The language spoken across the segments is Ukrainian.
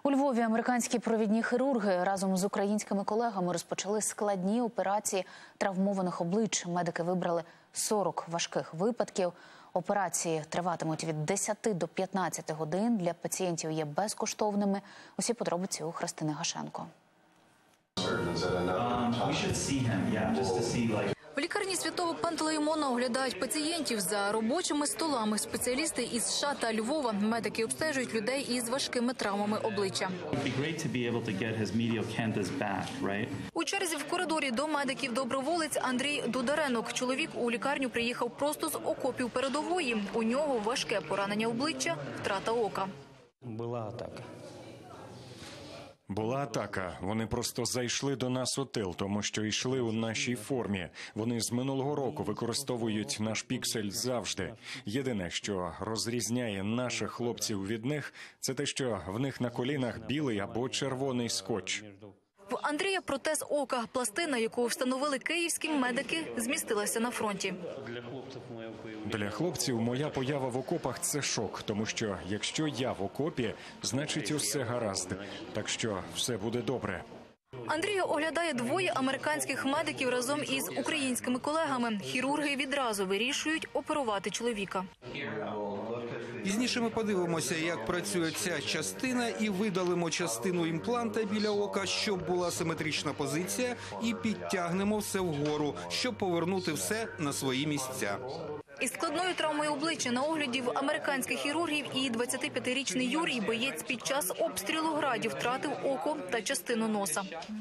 У Львові американські провідні хірурги разом з українськими колегами розпочали складні операції травмованих облич. Медики вибрали 40 важких випадків. Операції триватимуть від 10 до 15 годин. Для пацієнтів є безкоштовними. Усі подробиці у Христини Гашенко. В лікарні Святого Пантелеймона оглядають пацієнтів за робочими столами. Спеціалісти із США та Львова. Медики обстежують людей із важкими травмами обличчя. У черзі в коридорі до медиків доброволець Андрій Дударенок. Чоловік у лікарню приїхав просто з окопів передової. У нього важке поранення обличчя, втрата ока. Була атака. Вони просто зайшли до нас у тил, тому що йшли у нашій формі. Вони з минулого року використовують наш піксель завжди. Єдине, що розрізняє наших хлопців від них, це те, що в них на колінах білий або червоний скотч. В Андрія протез ока. Пластина, яку встановили київські медики, змістилася на фронті. Для хлопців моя поява в окопах – це шок, тому що якщо я в окопі, значить усе гаразд. Так що все буде добре. Андрія оглядає двоє американських медиків разом із українськими колегами. Хірурги відразу вирішують оперувати чоловіка. Пізніше ми подивимося, як працює ця частина, і видалимо частину імпланта біля ока, щоб була симетрична позиція, і підтягнемо все вгору, щоб повернути все на свої місця. Із складною травмою обличчя на огляді в американських хірургів і 25-річний Юрій, боєць під час обстрілу Градів, втратив око та частину носа.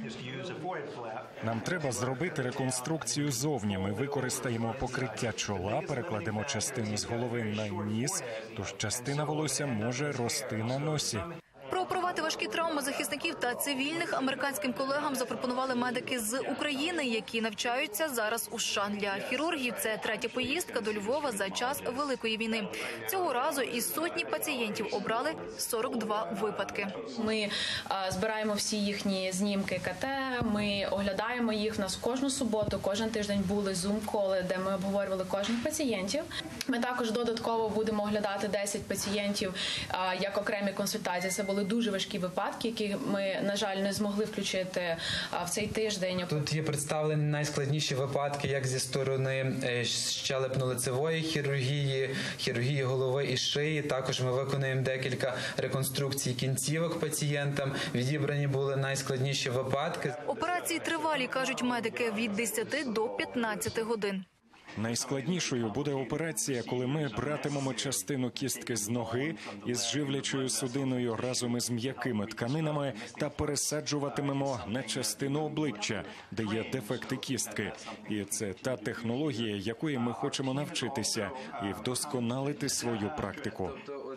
Нам треба зробити реконструкцію зовні. Ми використаємо покриття чола, перекладемо частину з голови на ніс, тож частина волосся може рости на носі. Прооперувати важкі травми захисників та цивільних американським колегам запропонували медики з України, які навчаються зараз у США. Для хірургів це третя поїздка до Львова за час Великої війни. Цього разу із сотні пацієнтів обрали 42 випадки. Ми збираємо всі їхні знімки КТ, ми оглядаємо їх. У нас кожну суботу, кожен тиждень були зум-коли, де ми обговорювали кожних пацієнтів. Ми також додатково будемо оглядати 10 пацієнтів як окремі консультації. Це були дуже важкі випадки, які ми, на жаль, не змогли включити в цей тиждень. Тут є представлені найскладніші випадки, як зі сторони щелепно-лицевої хірургії, хірургії голови і шиї. Також ми виконуємо декілька реконструкцій кінцівок пацієнтам. Відібрані були найскладніші випадки. Операції тривалі, кажуть медики, від 10 до 15 годин. Найскладнішою буде операція, коли ми братимемо частину кістки з ноги із живлячою судиною разом із м'якими тканинами та пересаджуватимемо на частину обличчя, де є дефекти кістки. І це та технологія, якої ми хочемо навчитися і вдосконалити свою практику.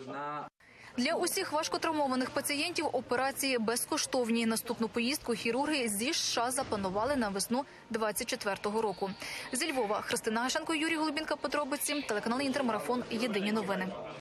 Для усіх важкотравмованих пацієнтів операції безкоштовні. Наступну поїздку хірурги зі США запланували на весну 24-го року. Зі Львова Христина Гашенко, Юрій Голубінка, подробиці, телеканал Інтермарафон, єдині новини.